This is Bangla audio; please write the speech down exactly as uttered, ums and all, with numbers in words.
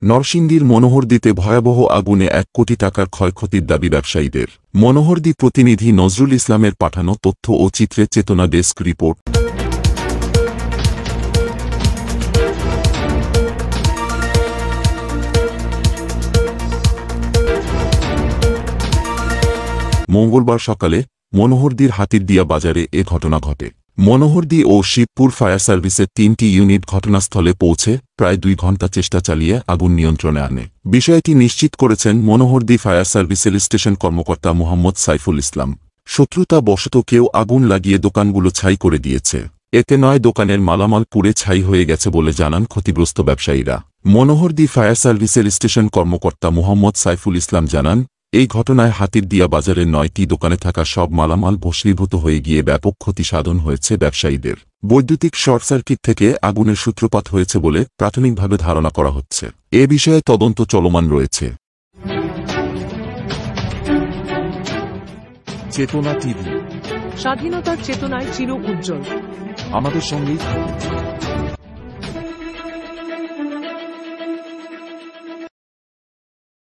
নরসিংদীর মনোহরদীতে ভয়াবহ আগুনে এক কোটি টাকার ক্ষয়ক্ষতির দাবি ব্যবসায়ীদের। মনোহরদী প্রতিনিধি নজরুল ইসলামের পাঠানো তথ্য ও চিত্রে চেতনা ডেস্ক রিপোর্ট। মঙ্গলবার সকালে মনোহরদীর হাতিরদিয়া বাজারে এ ঘটনা ঘটে। মনোহরদী ও শিবপুর ফায়ার সার্ভিসের তিনটি ইউনিট ঘটনাস্থলে পৌঁছে প্রায় দুই ঘণ্টা চেষ্টা চালিয়ে আগুন নিয়ন্ত্রণে আনে। বিষয়টি নিশ্চিত করেছেন মনোহরদী ফায়ার সার্ভিসের স্টেশন কর্মকর্তা মোহাম্মদ সাইফুল ইসলাম। শত্রুতা বশত কেউ আগুন লাগিয়ে দোকানগুলো ছাই করে দিয়েছে। এতে নয় দোকানের মালামাল পুড়ে ছাই হয়ে গেছে বলে জানান ক্ষতিগ্রস্ত ব্যবসায়ীরা। মনোহরদী ফায়ার সার্ভিসের স্টেশন কর্মকর্তা মোহাম্মদ সাইফুল ইসলাম জানান, এই ঘটনায় হাতিরদিয়া বাজারের নয়টি দোকানে থাকা সব মালামাল ভস্মীভূত হয়ে গিয়ে ব্যাপক ক্ষতি সাধন হয়েছে ব্যবসায়ীদের। বৈদ্যুতিক শর্ট সার্কিট থেকে আগুনের সূত্রপাত হয়েছে বলে প্রাথমিকভাবে ধারণা করা হচ্ছে। এ বিষয়ে তদন্ত চলমান রয়েছে। চেতনা টিভি, স্বাধীনতার চেতনায় চির উজ্জ্বল। আমাদের সঙ্গেই থাকুন।